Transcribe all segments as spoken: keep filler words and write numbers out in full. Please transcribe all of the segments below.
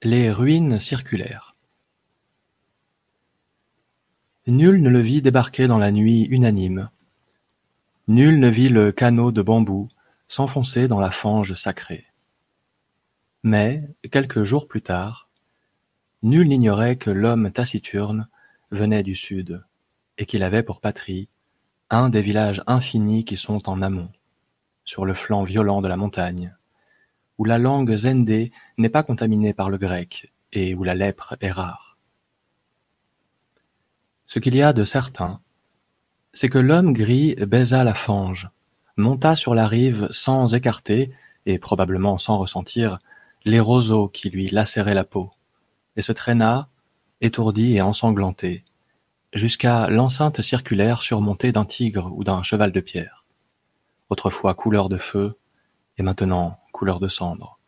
Les ruines circulaires. Nul ne le vit débarquer dans la nuit unanime. Nul ne vit le canot de bambou s'enfoncer dans la fange sacrée. Mais, quelques jours plus tard, nul n'ignorait que l'homme taciturne venait du sud, et qu'il avait pour patrie un des villages infinis qui sont en amont, sur le flanc violent de la montagne, où la langue zendé n'est pas contaminée par le grec et où la lèpre est rare. Ce qu'il y a de certain, c'est que l'homme gris baisa la fange, monta sur la rive sans écarter, et probablement sans ressentir, les roseaux qui lui lacéraient la peau, et se traîna, étourdi et ensanglanté, jusqu'à l'enceinte circulaire surmontée d'un tigre ou d'un cheval de pierre, autrefois couleur de feu, et maintenant couleur de cendre.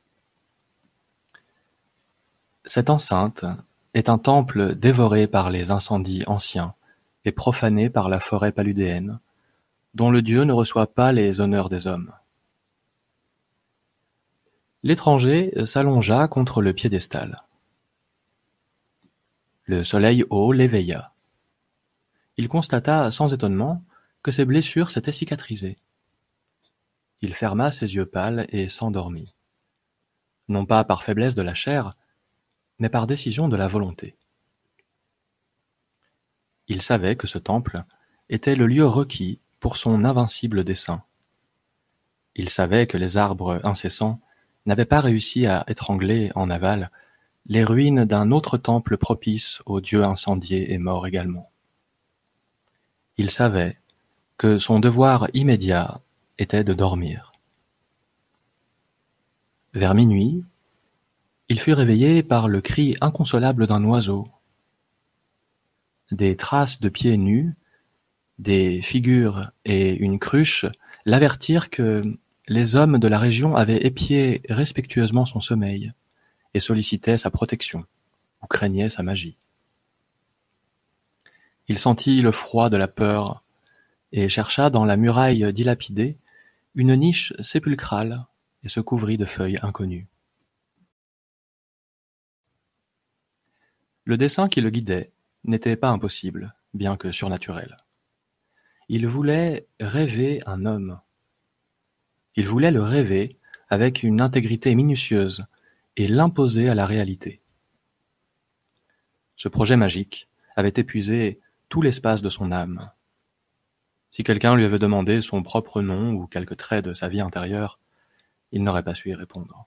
Cette enceinte est un temple dévoré par les incendies anciens et profané par la forêt paludéenne, dont le dieu ne reçoit pas les honneurs des hommes. L'étranger s'allongea contre le piédestal. Le soleil haut l'éveilla. Il constata sans étonnement que ses blessures s'étaient cicatrisées. Il ferma ses yeux pâles et s'endormit, non pas par faiblesse de la chair, mais par décision de la volonté. Il savait que ce temple était le lieu requis pour son invincible dessein. Il savait que les arbres incessants n'avaient pas réussi à étrangler en aval les ruines d'un autre temple propice aux dieux incendiés et morts également. Il savait que son devoir immédiat était de dormir. Vers minuit, il fut réveillé par le cri inconsolable d'un oiseau. Des traces de pieds nus, des figures et une cruche l'avertirent que les hommes de la région avaient épié respectueusement son sommeil et sollicitaient sa protection ou craignaient sa magie. Il sentit le froid de la peur et chercha dans la muraille dilapidée une niche sépulcrale et se couvrit de feuilles inconnues. Le dessein qui le guidait n'était pas impossible, bien que surnaturel. Il voulait rêver un homme. Il voulait le rêver avec une intégrité minutieuse et l'imposer à la réalité. Ce projet magique avait épuisé tout l'espace de son âme. Si quelqu'un lui avait demandé son propre nom ou quelques traits de sa vie intérieure, il n'aurait pas su y répondre.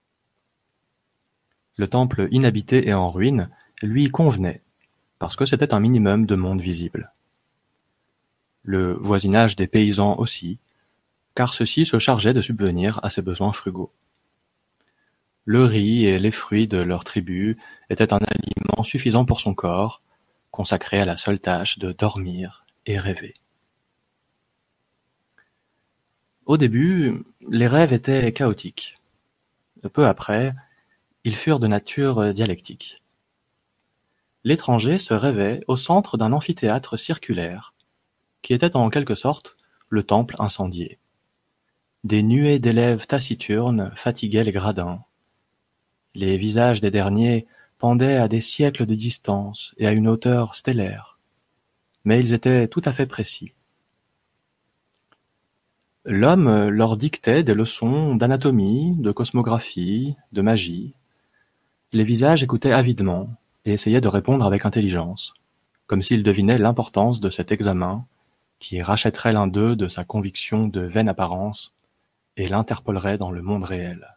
Le temple inhabité et en ruine lui convenait, parce que c'était un minimum de monde visible. Le voisinage des paysans aussi, car ceux-ci se chargeaient de subvenir à ses besoins frugaux. Le riz et les fruits de leur tribu étaient un aliment suffisant pour son corps, consacré à la seule tâche de dormir et rêver. Au début, les rêves étaient chaotiques. Peu après, ils furent de nature dialectique. L'étranger se rêvait au centre d'un amphithéâtre circulaire, qui était en quelque sorte le temple incendié. Des nuées d'élèves taciturnes fatiguaient les gradins. Les visages des derniers pendaient à des siècles de distance et à une hauteur stellaire, mais ils étaient tout à fait précis. L'homme leur dictait des leçons d'anatomie, de cosmographie, de magie. Les visages écoutaient avidement et essayaient de répondre avec intelligence, comme s'ils devinaient l'importance de cet examen qui rachèterait l'un d'eux de sa conviction de vaine apparence et l'interpellerait dans le monde réel.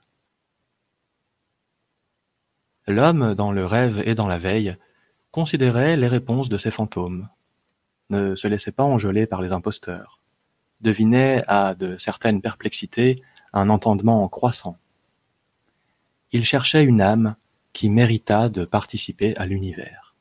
L'homme, dans le rêve et dans la veille, considérait les réponses de ses fantômes, ne se laissait pas enjôler par les imposteurs, devinait à de certaines perplexités un entendement croissant. Il cherchait une âme qui méritât de participer à l'univers.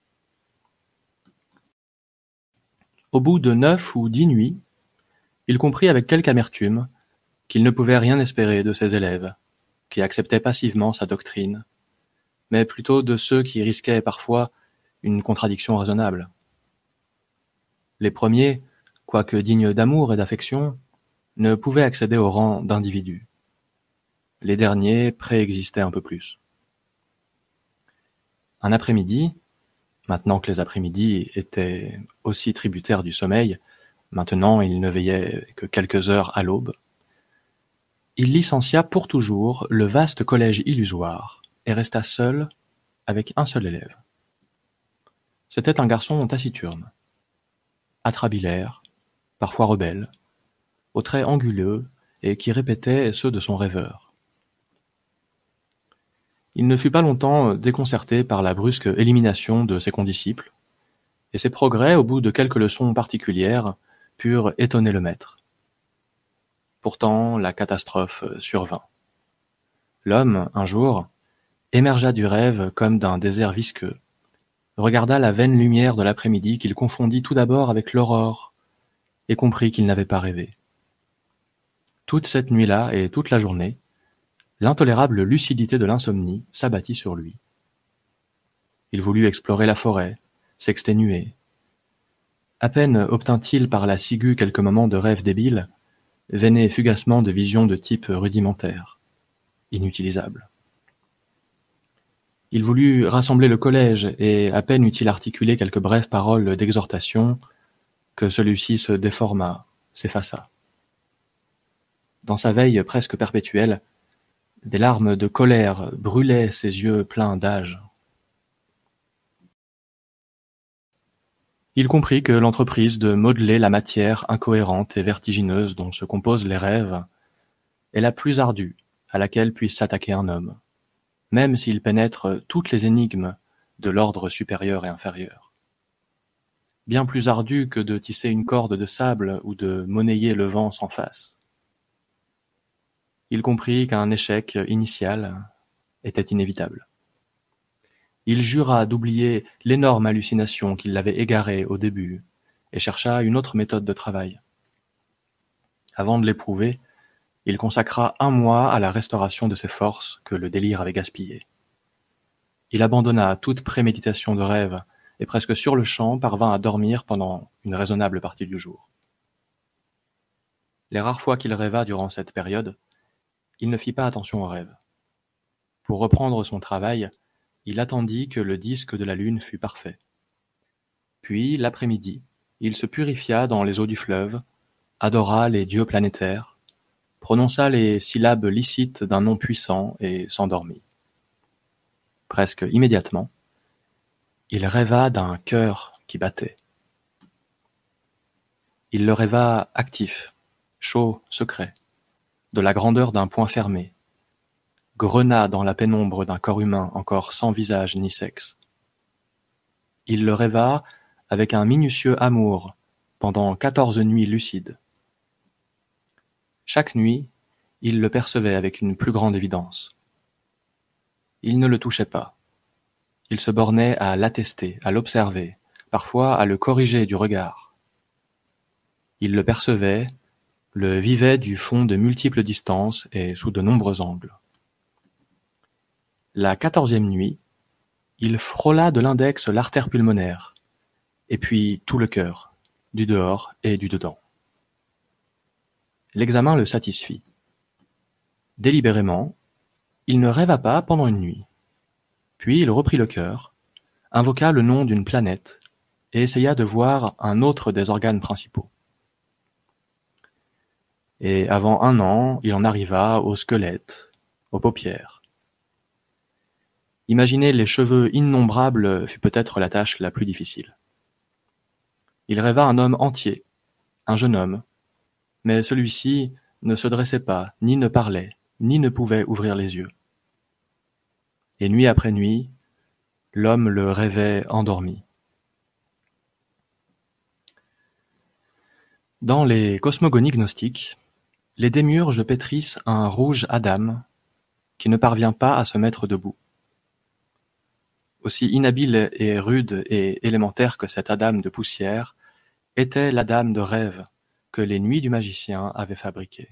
Au bout de neuf ou dix nuits, il comprit avec quelque amertume qu'il ne pouvait rien espérer de ses élèves, qui acceptaient passivement sa doctrine, mais plutôt de ceux qui risquaient parfois une contradiction raisonnable. Les premiers, quoique dignes d'amour et d'affection, ne pouvaient accéder au rang d'individus. Les derniers préexistaient un peu plus. Un après-midi, maintenant que les après-midi étaient aussi tributaires du sommeil, maintenant il ne veillait que quelques heures à l'aube, il licencia pour toujours le vaste collège illusoire et resta seul avec un seul élève. C'était un garçon taciturne, atrabilaire, parfois rebelle, aux traits anguleux et qui répétait ceux de son rêveur. Il ne fut pas longtemps déconcerté par la brusque élimination de ses condisciples, et ses progrès, au bout de quelques leçons particulières, purent étonner le maître. Pourtant, la catastrophe survint. L'homme, un jour, émergea du rêve comme d'un désert visqueux, regarda la vaine lumière de l'après-midi qu'il confondit tout d'abord avec l'aurore, et comprit qu'il n'avait pas rêvé. Toute cette nuit-là et toute la journée, l'intolérable lucidité de l'insomnie s'abattit sur lui. Il voulut explorer la forêt, s'exténuer. À peine obtint-il par la ciguë quelques moments de rêve débile, venaient fugacement de visions de type rudimentaire, inutilisables. Il voulut rassembler le collège, et à peine eut-il articulé quelques brèves paroles d'exhortation, que celui-ci se déforma, s'effaça. Dans sa veille presque perpétuelle, des larmes de colère brûlaient ses yeux pleins d'âge. Il comprit que l'entreprise de modeler la matière incohérente et vertigineuse dont se composent les rêves est la plus ardue à laquelle puisse s'attaquer un homme, même s'il pénètre toutes les énigmes de l'ordre supérieur et inférieur. Bien plus ardue que de tisser une corde de sable ou de monnayer le vent sans face. Il comprit qu'un échec initial était inévitable. Il jura d'oublier l'énorme hallucination qui l'avait égaré au début et chercha une autre méthode de travail. Avant de l'éprouver, il consacra un mois à la restauration de ses forces que le délire avait gaspillées. Il abandonna toute préméditation de rêve et presque sur-le-champ parvint à dormir pendant une raisonnable partie du jour. Les rares fois qu'il rêva durant cette période, il ne fit pas attention aux rêves. Pour reprendre son travail, il attendit que le disque de la lune fût parfait. Puis, l'après-midi, il se purifia dans les eaux du fleuve, adora les dieux planétaires, prononça les syllabes licites d'un nom puissant et s'endormit. Presque immédiatement, il rêva d'un cœur qui battait. Il le rêva actif, chaud, secret, de la grandeur d'un poing fermé, grenat dans la pénombre d'un corps humain encore sans visage ni sexe. Il le rêva avec un minutieux amour pendant quatorze nuits lucides. Chaque nuit, il le percevait avec une plus grande évidence. Il ne le touchait pas. Il se bornait à l'attester, à l'observer, parfois à le corriger du regard. Il le percevait, le vivait du fond de multiples distances et sous de nombreux angles. La quatorzième nuit, il frôla de l'index l'artère pulmonaire, et puis tout le cœur, du dehors et du dedans. L'examen le satisfit. Délibérément, il ne rêva pas pendant une nuit. Puis il reprit le cœur, invoqua le nom d'une planète, et essaya de voir un autre des organes principaux. Et avant un an, il en arriva au squelette, aux paupières. Imaginer les cheveux innombrables fut peut-être la tâche la plus difficile. Il rêva un homme entier, un jeune homme, mais celui-ci ne se dressait pas, ni ne parlait, ni ne pouvait ouvrir les yeux. Et nuit après nuit, l'homme le rêvait endormi. Dans les cosmogonies gnostiques, les démiurges pétrissent un rouge Adam qui ne parvient pas à se mettre debout. Aussi inhabile et rude et élémentaire que cet Adam de poussière était l'Adam de rêve que les nuits du magicien avaient fabriqué.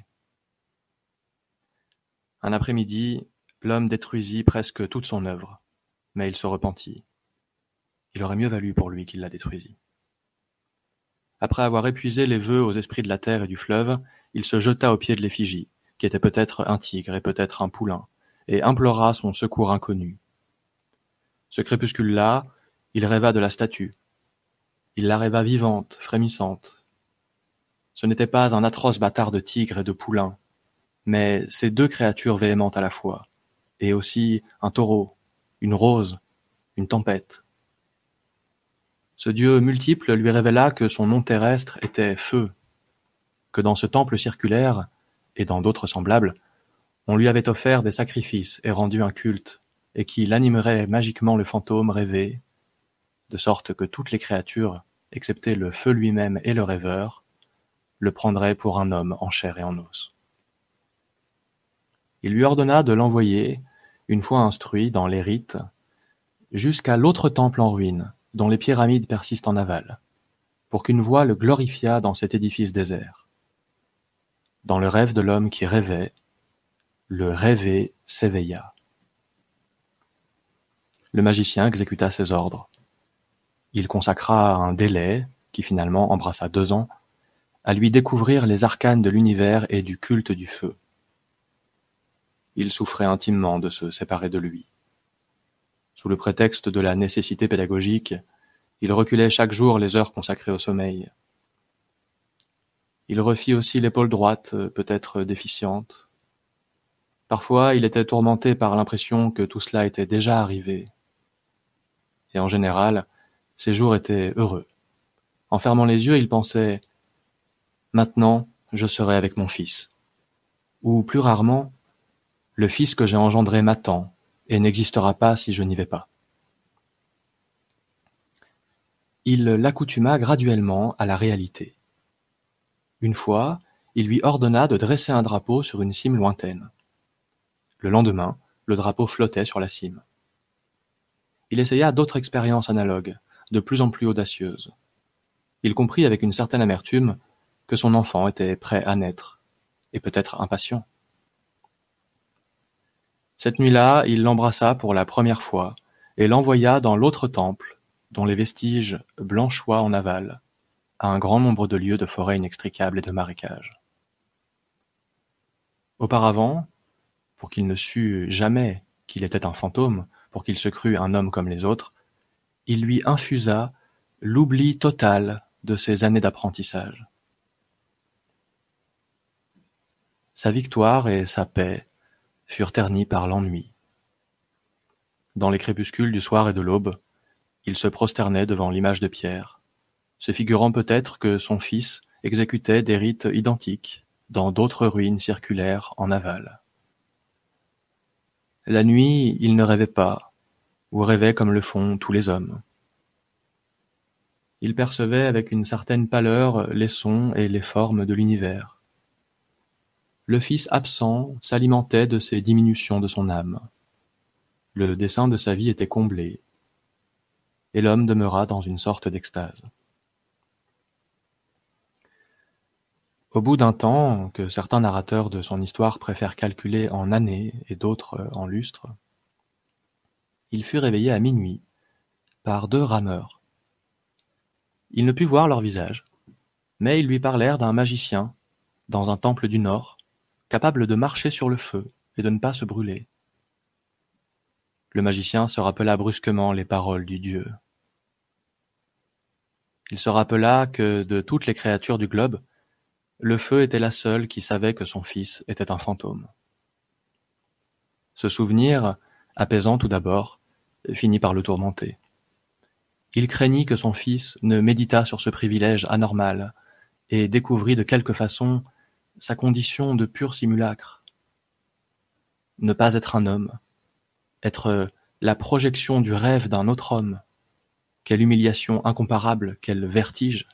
Un après-midi, l'homme détruisit presque toute son œuvre, mais il se repentit. Il aurait mieux valu pour lui qu'il la détruisît. Après avoir épuisé les vœux aux esprits de la terre et du fleuve, il se jeta aux pieds de l'effigie, qui était peut-être un tigre et peut-être un poulain, et implora son secours inconnu. Ce crépuscule-là, il rêva de la statue. Il la rêva vivante, frémissante. Ce n'était pas un atroce bâtard de tigre et de poulain, mais ces deux créatures véhémentes à la fois, et aussi un taureau, une rose, une tempête. Ce dieu multiple lui révéla que son nom terrestre était feu, que dans ce temple circulaire, et dans d'autres semblables, on lui avait offert des sacrifices et rendu un culte, et qu'il animerait magiquement le fantôme rêvé, de sorte que toutes les créatures, excepté le feu lui-même et le rêveur, le prendraient pour un homme en chair et en os. Il lui ordonna de l'envoyer, une fois instruit dans les rites, jusqu'à l'autre temple en ruine, dont les pyramides persistent en aval, pour qu'une voix le glorifiât dans cet édifice désert. Dans le rêve de l'homme qui rêvait, le rêvé s'éveilla. Le magicien exécuta ses ordres. Il consacra un délai, qui finalement embrassa deux ans, à lui découvrir les arcanes de l'univers et du culte du feu. Il souffrait intimement de se séparer de lui. Sous le prétexte de la nécessité pédagogique, il reculait chaque jour les heures consacrées au sommeil. Il refit aussi l'épaule droite, peut-être déficiente. Parfois, il était tourmenté par l'impression que tout cela était déjà arrivé. Et en général, ses jours étaient heureux. En fermant les yeux, il pensait « Maintenant, je serai avec mon fils ». Ou plus rarement « Le fils que j'ai engendré m'attend et n'existera pas si je n'y vais pas ». Il l'accoutuma graduellement à la réalité. Une fois, il lui ordonna de dresser un drapeau sur une cime lointaine. Le lendemain, le drapeau flottait sur la cime. Il essaya d'autres expériences analogues, de plus en plus audacieuses. Il comprit avec une certaine amertume que son enfant était prêt à naître, et peut-être impatient. Cette nuit-là, il l'embrassa pour la première fois et l'envoya dans l'autre temple, dont les vestiges blanchoient en aval, à un grand nombre de lieues de forêts inextricables et de marécages. Auparavant, pour qu'il ne sût jamais qu'il était un fantôme, pour qu'il se crût un homme comme les autres, il lui infusa l'oubli total de ses années d'apprentissage. Sa victoire et sa paix furent ternies par l'ennui. Dans les crépuscules du soir et de l'aube, il se prosternait devant l'image de pierre, se figurant peut-être que son fils exécutait des rites identiques dans d'autres ruines circulaires en aval. La nuit, il ne rêvait pas, ou rêvait comme le font tous les hommes. Il percevait avec une certaine pâleur les sons et les formes de l'univers. Le fils absent s'alimentait de ces diminutions de son âme. Le dessein de sa vie était comblé, et l'homme demeura dans une sorte d'extase. Au bout d'un temps, que certains narrateurs de son histoire préfèrent calculer en années et d'autres en lustres, il fut réveillé à minuit par deux rameurs. Il ne put voir leur visage, mais ils lui parlèrent d'un magicien dans un temple du Nord, capable de marcher sur le feu et de ne pas se brûler. Le magicien se rappela brusquement les paroles du dieu. Il se rappela que, de toutes les créatures du globe, le feu était la seule qui savait que son fils était un fantôme. Ce souvenir, apaisant tout d'abord, finit par le tourmenter. Il craignit que son fils ne méditât sur ce privilège anormal et découvrit de quelque façon sa condition de pur simulacre. Ne pas être un homme, être la projection du rêve d'un autre homme. Quelle humiliation incomparable, quel vertige!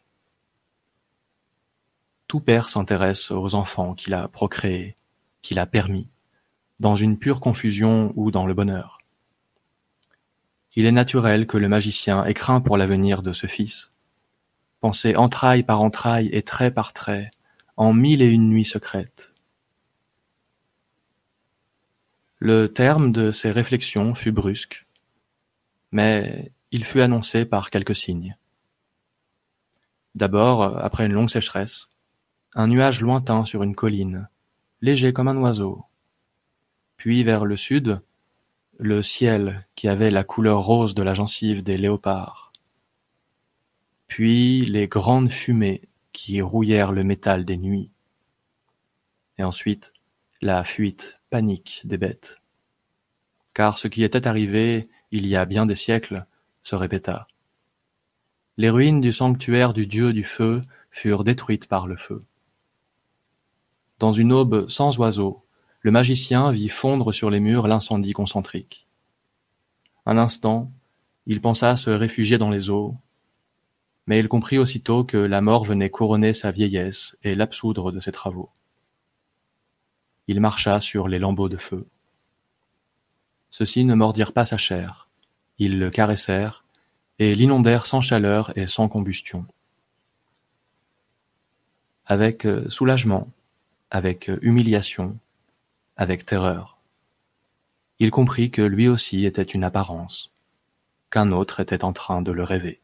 Tout père s'intéresse aux enfants qu'il a procréés, qu'il a permis, dans une pure confusion ou dans le bonheur. Il est naturel que le magicien ait craint pour l'avenir de ce fils, pensé entraille par entraille et trait par trait, en mille et une nuits secrètes. Le terme de ces réflexions fut brusque, mais il fut annoncé par quelques signes. D'abord, après une longue sécheresse, un nuage lointain sur une colline, léger comme un oiseau. Puis vers le sud, le ciel qui avait la couleur rose de la gencive des léopards, puis les grandes fumées qui rouillèrent le métal des nuits, et ensuite la fuite panique des bêtes. Car ce qui était arrivé il y a bien des siècles se répéta. Les ruines du sanctuaire du dieu du feu furent détruites par le feu. Dans une aube sans oiseaux, le magicien vit fondre sur les murs l'incendie concentrique. Un instant, il pensa se réfugier dans les eaux, mais il comprit aussitôt que la mort venait couronner sa vieillesse et l'absoudre de ses travaux. Il marcha sur les lambeaux de feu. Ceux-ci ne mordirent pas sa chair, ils le caressèrent et l'inondèrent sans chaleur et sans combustion. Avec soulagement, avec humiliation, avec terreur. Il comprit que lui aussi était une apparence, qu'un autre était en train de le rêver.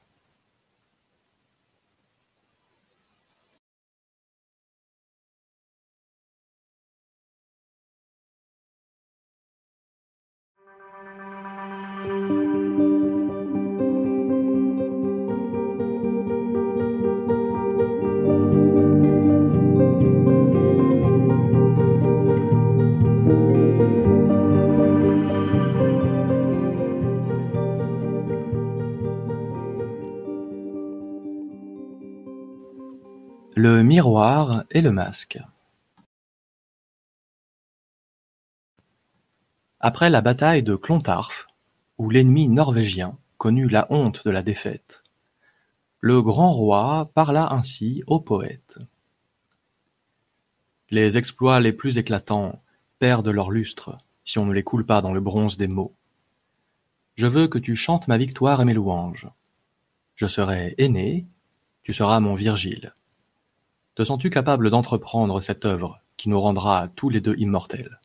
Le miroir et le masque. Après la bataille de Clontarf, où l'ennemi norvégien connut la honte de la défaite, le grand roi parla ainsi au poète. Les exploits les plus éclatants perdent leur lustre si on ne les coule pas dans le bronze des mots. Je veux que tu chantes ma victoire et mes louanges. Je serai aîné, tu seras mon Virgile. Te sens-tu capable d'entreprendre cette œuvre qui nous rendra tous les deux immortels?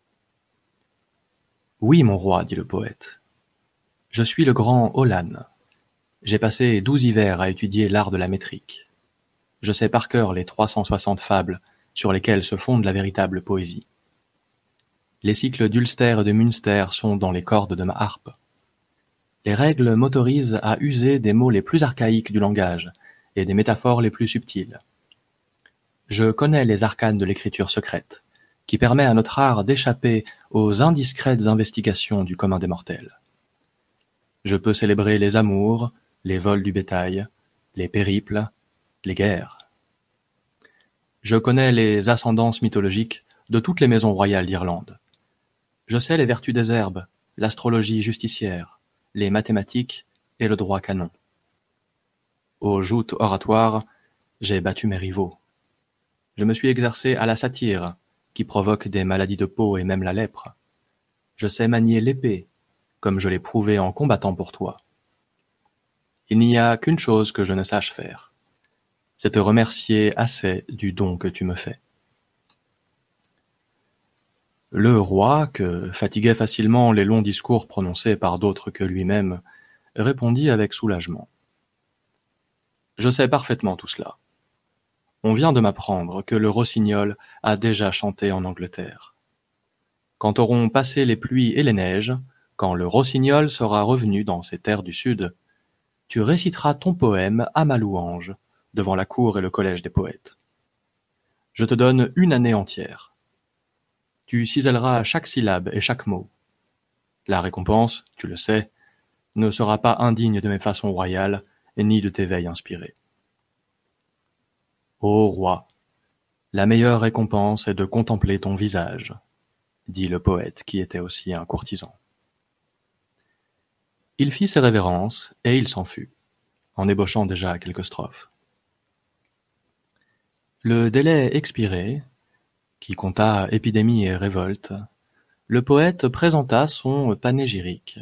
Oui, mon roi, dit le poète. Je suis le grand Olane. J'ai passé douze hivers à étudier l'art de la métrique. Je sais par cœur les trois cent soixante fables sur lesquelles se fonde la véritable poésie. Les cycles d'Ulster et de Münster sont dans les cordes de ma harpe. Les règles m'autorisent à user des mots les plus archaïques du langage et des métaphores les plus subtiles. Je connais les arcanes de l'écriture secrète, qui permet à notre art d'échapper aux indiscrètes investigations du commun des mortels. Je peux célébrer les amours, les vols du bétail, les périples, les guerres. Je connais les ascendances mythologiques de toutes les maisons royales d'Irlande. Je sais les vertus des herbes, l'astrologie justicière, les mathématiques et le droit canon. Aux joutes oratoires, j'ai battu mes rivaux. Je me suis exercé à la satire, qui provoque des maladies de peau et même la lèpre. Je sais manier l'épée, comme je l'ai prouvé en combattant pour toi. Il n'y a qu'une chose que je ne sache faire, c'est te remercier assez du don que tu me fais. Le roi, que fatiguaient facilement les longs discours prononcés par d'autres que lui-même, répondit avec soulagement. Je sais parfaitement tout cela. On vient de m'apprendre que le rossignol a déjà chanté en Angleterre. Quand auront passé les pluies et les neiges, quand le rossignol sera revenu dans ces terres du sud, tu réciteras ton poème à ma louange, devant la cour et le collège des poètes. Je te donne une année entière. Tu ciselleras chaque syllabe et chaque mot. La récompense, tu le sais, ne sera pas indigne de mes façons royales, ni de tes veilles inspirées. Ô roi, la meilleure récompense est de contempler ton visage, dit le poète qui était aussi un courtisan. Il fit ses révérences et il s'en fut, en ébauchant déjà quelques strophes. Le délai expiré, qui compta épidémie et révolte, le poète présenta son panégyrique.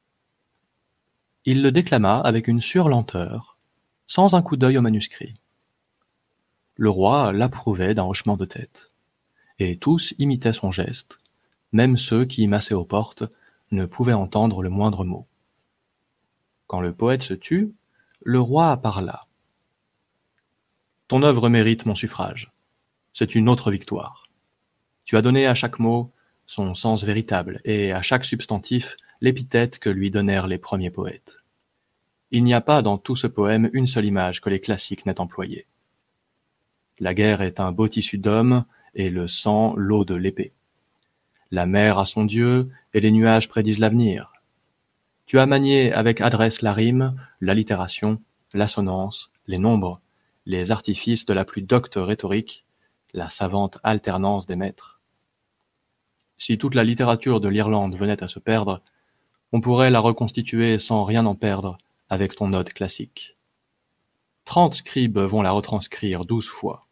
Il le déclama avec une surlenteur, sans un coup d'œil au manuscrit. Le roi l'approuvait d'un hochement de tête, et tous imitaient son geste, même ceux qui, massés aux portes, ne pouvaient entendre le moindre mot. Quand le poète se tut, le roi parla. « Ton œuvre mérite mon suffrage. C'est une autre victoire. Tu as donné à chaque mot son sens véritable, et à chaque substantif l'épithète que lui donnèrent les premiers poètes. Il n'y a pas dans tout ce poème une seule image que les classiques n'aient employée. La guerre est un beau tissu d'hommes, et le sang l'eau de l'épée. La mer a son dieu, et les nuages prédisent l'avenir. Tu as manié avec adresse la rime, l'allitération, l'assonance, les nombres, les artifices de la plus docte rhétorique, la savante alternance des maîtres. Si toute la littérature de l'Irlande venait à se perdre, on pourrait la reconstituer sans rien en perdre avec ton ode classique. Trente scribes vont la retranscrire douze fois.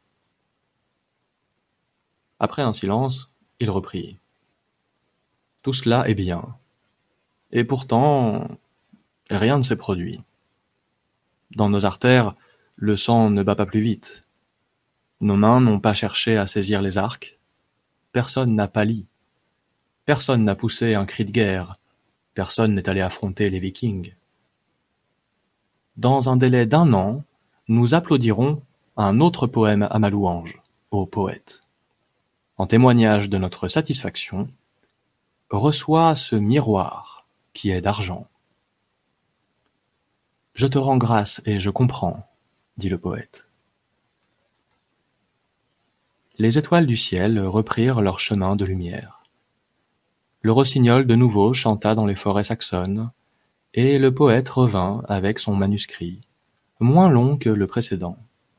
Après un silence, il reprit. Tout cela est bien. Et pourtant, rien ne s'est produit. Dans nos artères, le sang ne bat pas plus vite. Nos mains n'ont pas cherché à saisir les arcs. Personne n'a pâli. Personne n'a poussé un cri de guerre. Personne n'est allé affronter les Vikings. Dans un délai d'un an, nous applaudirons un autre poème à ma louange, ô poète. En témoignage de notre satisfaction, reçois ce miroir qui est d'argent. Je te rends grâce et je comprends, dit le poète. Les étoiles du ciel reprirent leur chemin de lumière. Le rossignol de nouveau chanta dans les forêts saxonnes, et le poète revint avec son manuscrit, moins long que le précédent.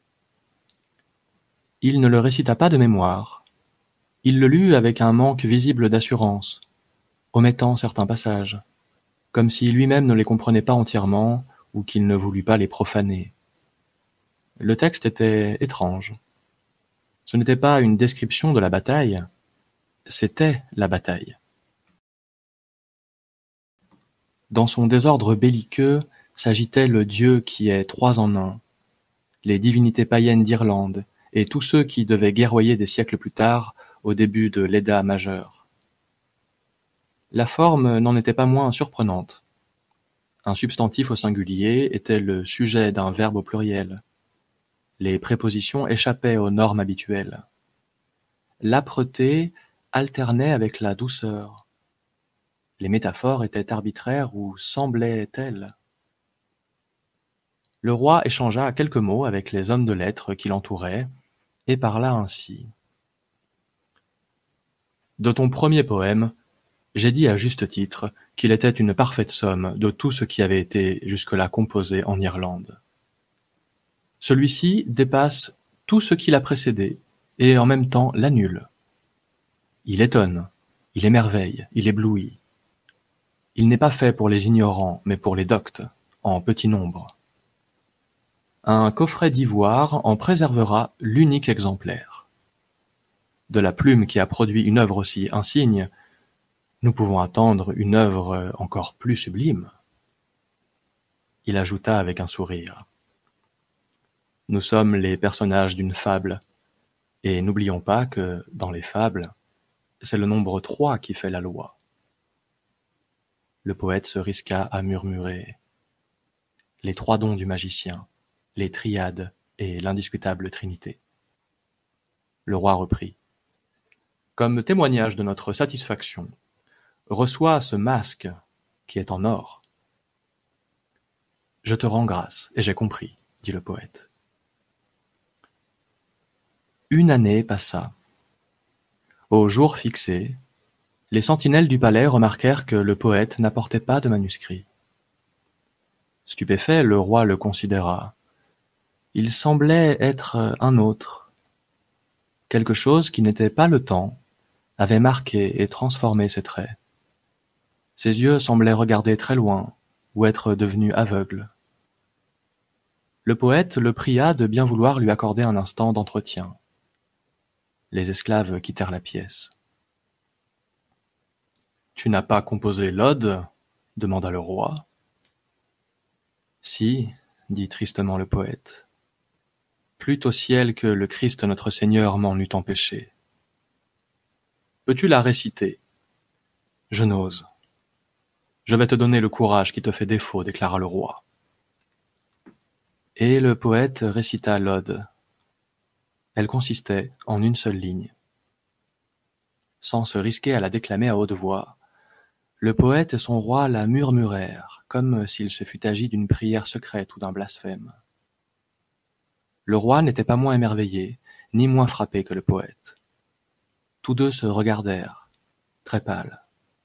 Il ne le récita pas de mémoire. Il le lut avec un manque visible d'assurance, omettant certains passages, comme si lui-même ne les comprenait pas entièrement ou qu'il ne voulut pas les profaner. Le texte était étrange. Ce n'était pas une description de la bataille, c'était la bataille. Dans son désordre belliqueux s'agitait le Dieu qui est trois en un, les divinités païennes d'Irlande et tous ceux qui devaient guerroyer des siècles plus tard au début de l'Edda majeure. La forme n'en était pas moins surprenante. Un substantif au singulier était le sujet d'un verbe au pluriel. Les prépositions échappaient aux normes habituelles. L'âpreté alternait avec la douceur. Les métaphores étaient arbitraires ou semblaient telles. Le roi échangea quelques mots avec les hommes de lettres qui l'entouraient, et parla ainsi. De ton premier poème, j'ai dit à juste titre qu'il était une parfaite somme de tout ce qui avait été jusque-là composé en Irlande. Celui-ci dépasse tout ce qui l'a précédé, et en même temps l'annule. Il étonne, il émerveille, il éblouit. Il n'est pas fait pour les ignorants, mais pour les doctes, en petit nombre. Un coffret d'ivoire en préservera l'unique exemplaire. De la plume qui a produit une œuvre aussi insigne, nous pouvons attendre une œuvre encore plus sublime. Il ajouta avec un sourire. Nous sommes les personnages d'une fable, et n'oublions pas que, dans les fables, c'est le nombre trois qui fait la loi. Le poète se risqua à murmurer. Les trois dons du magicien, les triades et l'indiscutable trinité. Le roi reprit. Comme témoignage de notre satisfaction, reçois ce masque qui est en or. Je te rends grâce, et j'ai compris, dit le poète. Une année passa. Au jour fixé, les sentinelles du palais remarquèrent que le poète n'apportait pas de manuscrit. Stupéfait, le roi le considéra. Il semblait être un autre. Quelque chose qui n'était pas le temps avait marqué et transformé ses traits. Ses yeux semblaient regarder très loin ou être devenus aveugles. Le poète le pria de bien vouloir lui accorder un instant d'entretien. Les esclaves quittèrent la pièce. « Tu n'as pas composé l'ode » demanda le roi. « Si, » dit tristement le poète. « Plût au ciel que le Christ notre Seigneur m'en eût empêché. » « Peux-tu la réciter ?»« Je n'ose. »« Je vais te donner le courage qui te fait défaut, déclara le roi. Et le poète récita l'ode. Elle consistait en une seule ligne. sans se risquer à la déclamer à haute voix. Le poète et son roi la murmurèrent, comme s'il se fût agi d'une prière secrète ou d'un blasphème. Le roi n'était pas moins émerveillé, ni moins frappé que le poète. Tous deux se regardèrent, très pâles.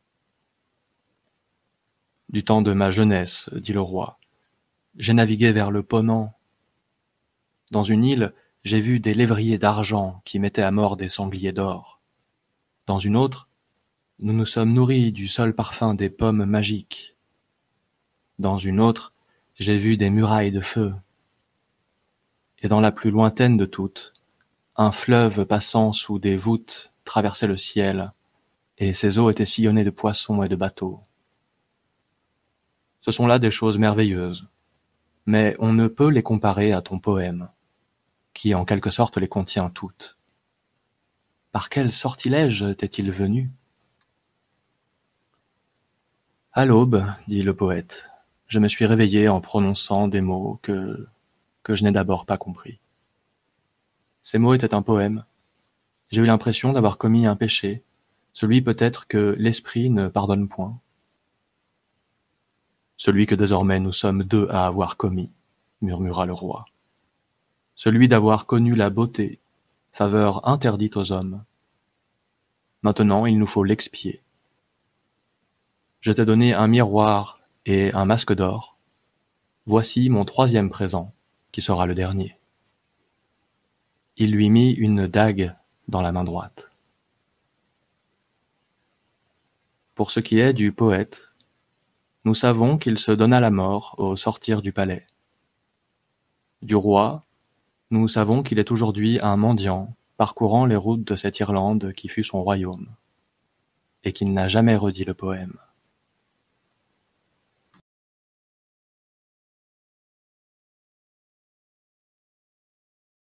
« Du temps de ma jeunesse, dit le roi, j'ai navigué vers le Ponant. Dans une île, j'ai vu des lévriers d'argent qui mettaient à mort des sangliers d'or. Dans une autre, nous nous sommes nourris du seul parfum des pommes magiques. Dans une autre, j'ai vu des murailles de feu. Et dans la plus lointaine de toutes, un fleuve passant sous des voûtes traversait le ciel, et ses eaux étaient sillonnées de poissons et de bateaux. Ce sont là des choses merveilleuses, mais on ne peut les comparer à ton poème, qui en quelque sorte les contient toutes. Par quel sortilège t'est-il venu ? À l'aube, dit le poète, je me suis réveillé en prononçant des mots que, que je n'ai d'abord pas compris. Ces mots étaient un poème. J'ai eu l'impression d'avoir commis un péché, celui peut-être que l'esprit ne pardonne point. Celui que désormais nous sommes deux à avoir commis, murmura le roi. Celui d'avoir connu la beauté, faveur interdite aux hommes. Maintenant, il nous faut l'expier. Je t'ai donné un miroir et un masque d'or. Voici mon troisième présent, qui sera le dernier. Il lui mit une dague dans la main droite. Pour ce qui est du poète, nous savons qu'il se donna la mort au sortir du palais. Du roi, nous savons qu'il est aujourd'hui un mendiant parcourant les routes de cette Irlande qui fut son royaume, et qu'il n'a jamais redit le poème.